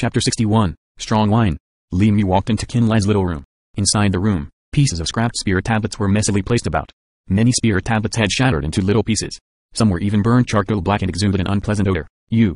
Chapter 61, Strong Wine. Li Mu walked into Qin Lai's little room. Inside the room, pieces of scrapped spirit tablets were messily placed about. Many spirit tablets had shattered into little pieces. Some were even burned charcoal black and exuded an unpleasant odor.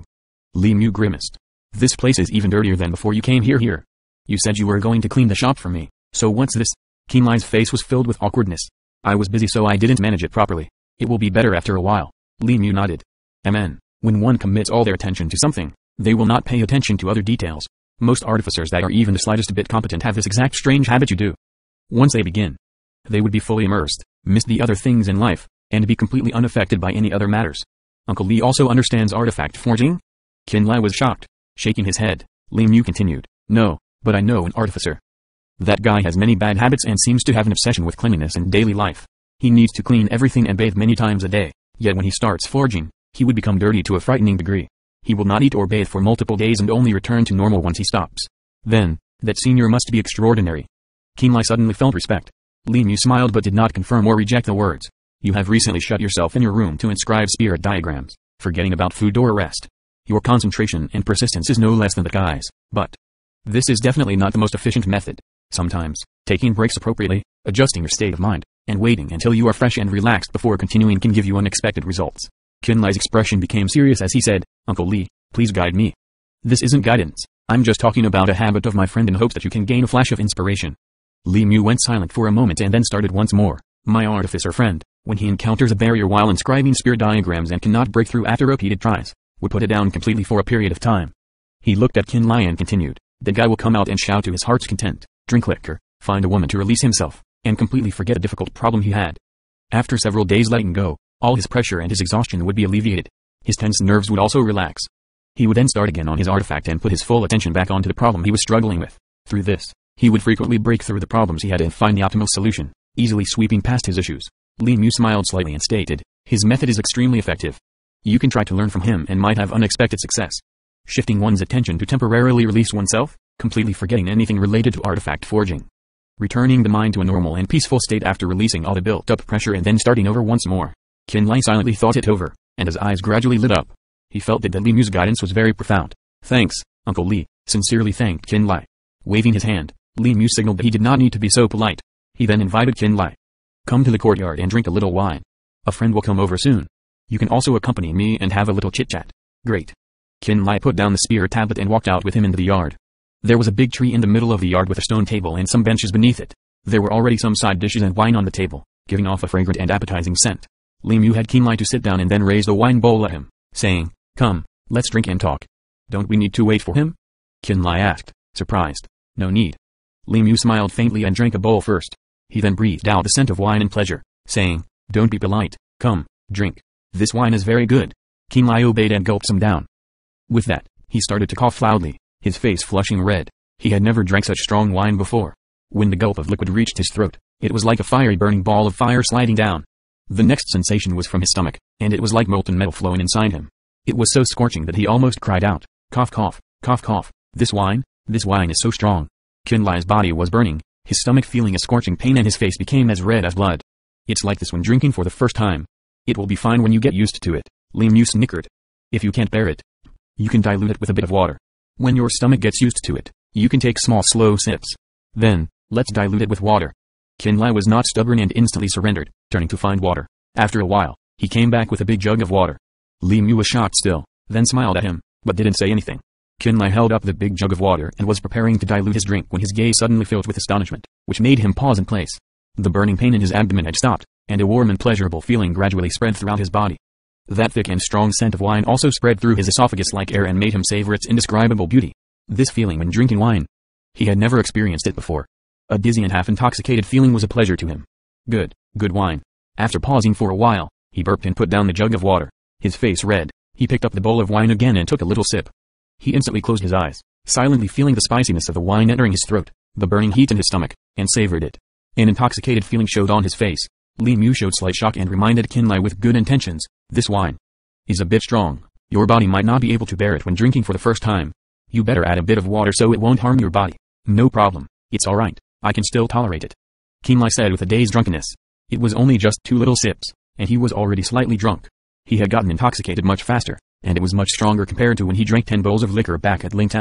Li Mu grimaced. This place is even dirtier than before you came here. You said you were going to clean the shop for me, so what's this? Qin Lai's face was filled with awkwardness. I was busy so I didn't manage it properly. It will be better after a while. Li Mu nodded. Amen. When one commits all their attention to something, they will not pay attention to other details. Most artificers that are even the slightest bit competent have this exact strange habit you do. Once they begin, they would be fully immersed, miss the other things in life, and be completely unaffected by any other matters. Uncle Li also understands artifact forging? Qin Lai was shocked. Shaking his head, Li Mu continued. No, but I know an artificer. That guy has many bad habits and seems to have an obsession with cleanliness in daily life. He needs to clean everything and bathe many times a day, yet when he starts forging, he would become dirty to a frightening degree. He will not eat or bathe for multiple days and only return to normal once he stops. Then, that senior must be extraordinary. Qin Lai suddenly felt respect. Li Mu smiled but did not confirm or reject the words. You have recently shut yourself in your room to inscribe spirit diagrams, forgetting about food or rest. Your concentration and persistence is no less than the guy's, but this is definitely not the most efficient method. Sometimes, taking breaks appropriately, adjusting your state of mind, and waiting until you are fresh and relaxed before continuing can give you unexpected results. Qin Lai's expression became serious as he said, Uncle Li, please guide me. This isn't guidance, I'm just talking about a habit of my friend in hopes that you can gain a flash of inspiration. Li Mu went silent for a moment and then started once more. My artificer friend, when he encounters a barrier while inscribing spirit diagrams and cannot break through after repeated tries, would put it down completely for a period of time. He looked at Qin Lai and continued, the guy will come out and shout to his heart's content, drink liquor, find a woman to release himself, and completely forget a difficult problem he had. After several days letting go, all his pressure and his exhaustion would be alleviated. His tense nerves would also relax. He would then start again on his artifact and put his full attention back onto the problem he was struggling with. Through this, he would frequently break through the problems he had and find the optimal solution, easily sweeping past his issues. Li Mu smiled slightly and stated, his method is extremely effective. You can try to learn from him and might have unexpected success. Shifting one's attention to temporarily release oneself, completely forgetting anything related to artifact forging. Returning the mind to a normal and peaceful state after releasing all the built-up pressure and then starting over once more. Qin Lai silently thought it over, and his eyes gradually lit up. He felt that Li Mu's guidance was very profound. Thanks, Uncle Li, sincerely thanked Qin Lai. Waving his hand, Li Mu signaled that he did not need to be so polite. He then invited Qin Lai. Come to the courtyard and drink a little wine. A friend will come over soon. You can also accompany me and have a little chit-chat. Great. Qin Lai put down the spirit tablet and walked out with him into the yard. There was a big tree in the middle of the yard with a stone table and some benches beneath it. There were already some side dishes and wine on the table, giving off a fragrant and appetizing scent. Li Mu had Qin Lai to sit down and then raised a wine bowl at him, saying, Come, let's drink and talk. Don't we need to wait for him? Qin Lai asked, surprised. No need. Li Mu smiled faintly and drank a bowl first. He then breathed out the scent of wine in pleasure, saying, Don't be polite, come, drink. This wine is very good. Qin Lai obeyed and gulped some down. With that, he started to cough loudly, his face flushing red. He had never drank such strong wine before. When the gulp of liquid reached his throat, it was like a fiery burning ball of fire sliding down. The next sensation was from his stomach, and it was like molten metal flowing inside him. It was so scorching that he almost cried out, cough cough, cough cough, this wine is so strong. Qin Lai's body was burning, his stomach feeling a scorching pain and his face became as red as blood. It's like this when drinking for the first time. It will be fine when you get used to it, Li Mu snickered. If you can't bear it, you can dilute it with a bit of water. When your stomach gets used to it, you can take small slow sips. Then, let's dilute it with water. Qin Lai was not stubborn and instantly surrendered, turning to find water. After a while, he came back with a big jug of water. Li Mu was shocked still, then smiled at him, but didn't say anything. Qin Lai held up the big jug of water and was preparing to dilute his drink when his gaze suddenly filled with astonishment, which made him pause in place. The burning pain in his abdomen had stopped, and a warm and pleasurable feeling gradually spread throughout his body. That thick and strong scent of wine also spread through his esophagus like air and made him savor its indescribable beauty. This feeling when drinking wine. He had never experienced it before. A dizzy and half-intoxicated feeling was a pleasure to him. Good wine. After pausing for a while, he burped and put down the jug of water. His face red, he picked up the bowl of wine again and took a little sip. He instantly closed his eyes, silently feeling the spiciness of the wine entering his throat, the burning heat in his stomach, and savored it. An intoxicated feeling showed on his face. Li Mu showed slight shock and reminded Qin Lai with good intentions, this wine is a bit strong. Your body might not be able to bear it when drinking for the first time. You better add a bit of water so it won't harm your body. No problem. It's alright. I can still tolerate it. Qin Lai said with a dazed drunkenness. It was only just 2 little sips, and he was already slightly drunk. He had gotten intoxicated much faster, and it was much stronger compared to when he drank 10 bowls of liquor back at Ling Town.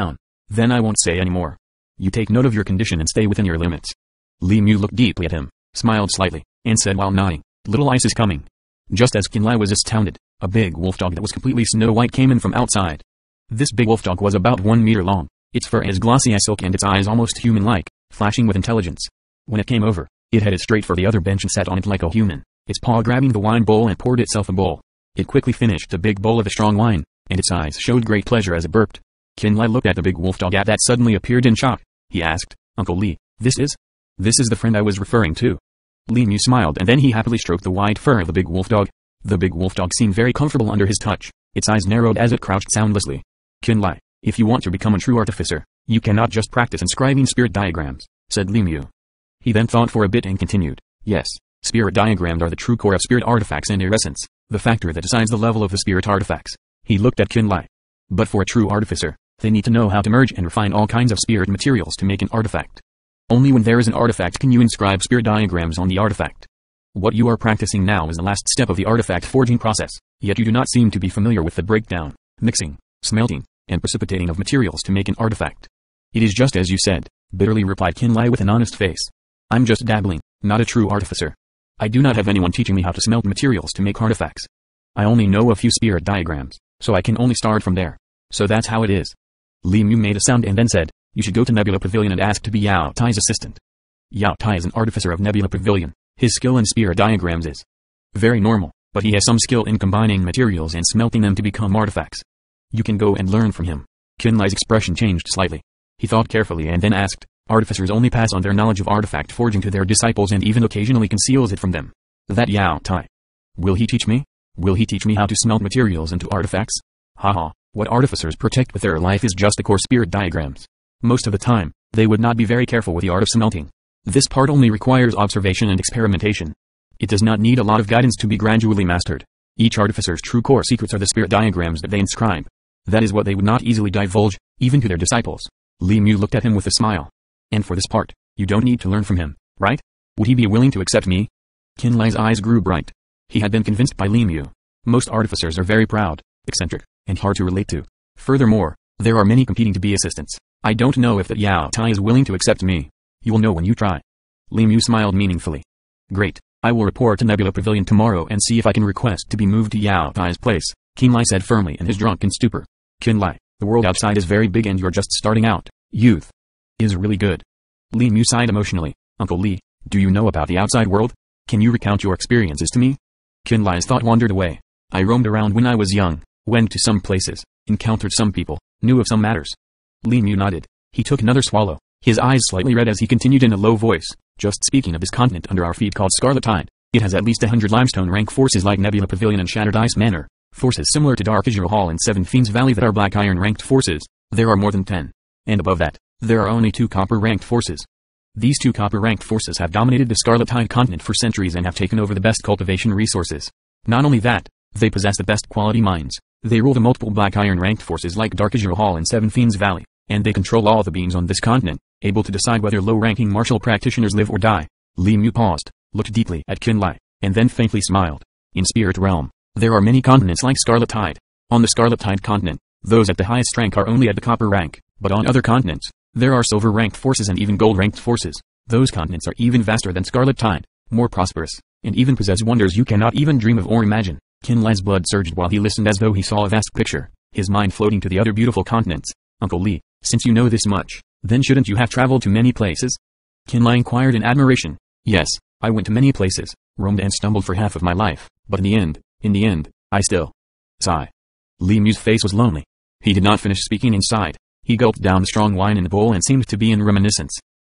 Then I won't say any more. You take note of your condition and stay within your limits. Li Mu looked deeply at him, smiled slightly, and said while nodding, little ice is coming. Just as Qinlai was astounded, a big wolf dog that was completely snow white came in from outside. This big wolf dog was about 1 meter long, its fur as glossy as silk and its eyes almost human-like, flashing with intelligence. When it came over, it headed straight for the other bench and sat on it like a human, its paw grabbing the wine bowl and poured itself a bowl. It quickly finished a big bowl of the strong wine, and its eyes showed great pleasure as it burped. Qinlai looked at the big wolf dog that suddenly appeared in shock. He asked, Uncle Li, this is the friend I was referring to. Li Mu smiled and then he happily stroked the white fur of the big wolf dog. The big wolf dog seemed very comfortable under his touch, its eyes narrowed as it crouched soundlessly. Qinlai, if you want to become a true artificer, you cannot just practice inscribing spirit diagrams, said Li Mu. He then thought for a bit and continued, yes, spirit diagrams are the true core of spirit artifacts and their essence, the factor that decides the level of the spirit artifacts. He looked at Qinlai. But for a true artificer, they need to know how to merge and refine all kinds of spirit materials to make an artifact. Only when there is an artifact can you inscribe spirit diagrams on the artifact. What you are practicing now is the last step of the artifact forging process, yet you do not seem to be familiar with the breakdown, mixing, smelting, and precipitating of materials to make an artifact. It is just as you said, bitterly replied Qinlai with an honest face. I'm just dabbling, not a true artificer. I do not have anyone teaching me how to smelt materials to make artifacts. I only know a few spirit diagrams, so I can only start from there. So that's how it is. Li Mu made a sound and then said, you should go to Nebula Pavilion and ask to be Yao Tai's assistant. Yao Tai is an artificer of Nebula Pavilion. His skill in spirit diagrams is very normal, but he has some skill in combining materials and smelting them to become artifacts. You can go and learn from him. Qinlai's expression changed slightly. He thought carefully and then asked, artificers only pass on their knowledge of artifact forging to their disciples and even occasionally conceals it from them. That Yao Tai. Will he teach me? Will he teach me how to smelt materials into artifacts? Haha, what artificers protect with their life is just the core spirit diagrams. Most of the time, they would not be very careful with the art of smelting. This part only requires observation and experimentation. It does not need a lot of guidance to be gradually mastered. Each artificer's true core secrets are the spirit diagrams that they inscribe. That is what they would not easily divulge, even to their disciples. Li Mu looked at him with a smile. And for this part, you don't need to learn from him, right? Would he be willing to accept me? Qinlai's eyes grew bright. He had been convinced by Li Mu. Most artificers are very proud, eccentric, and hard to relate to. Furthermore, there are many competing to be assistants. I don't know if that Yao Tai is willing to accept me. You will know when you try. Li Mu smiled meaningfully. Great, I will report to Nebula Pavilion tomorrow and see if I can request to be moved to Yao Tai's place, Qinlai said firmly in his drunken stupor. Qinlai, the world outside is very big and you're just starting out. Youth is really good. Li Mu sighed emotionally. Uncle Li, do you know about the outside world? Can you recount your experiences to me? Qinlai's thought wandered away. I roamed around when I was young, went to some places, encountered some people, knew of some matters. Li Mu nodded. He took another swallow, his eyes slightly red as he continued in a low voice, just speaking of this continent under our feet called Scarlet Tide. It has at least 100 limestone rank forces like Nebula Pavilion and Shattered Ice Manor, forces similar to Dark Azure Hall and Seven Fiends Valley that are black iron ranked forces. There are more than 10. And above that, there are only 2 copper ranked forces. These 2 copper ranked forces have dominated the Scarlet Tide continent for centuries and have taken over the best cultivation resources. Not only that, they possess the best quality mines. They rule the multiple black iron ranked forces like Dark Azure Hall and Seven Fiends Valley, and they control all the beings on this continent, able to decide whether low-ranking martial practitioners live or die. Li Mu paused, looked deeply at Qinlai, and then faintly smiled. In Spirit Realm, there are many continents like Scarlet Tide. On the Scarlet Tide continent, those at the highest rank are only at the copper rank, but on other continents, there are silver-ranked forces and even gold-ranked forces. Those continents are even vaster than Scarlet Tide, more prosperous, and even possess wonders you cannot even dream of or imagine. Qinlai's blood surged while he listened as though he saw a vast picture, his mind floating to the other beautiful continents. Uncle Li, since you know this much, then shouldn't you have traveled to many places? Qinlai inquired in admiration. Yes, I went to many places, roamed and stumbled for half of my life, but in the end, I still sigh. Li Mu's face was lonely. He did not finish speaking and sighed. He gulped down the strong wine in the bowl and seemed to be in reminiscence.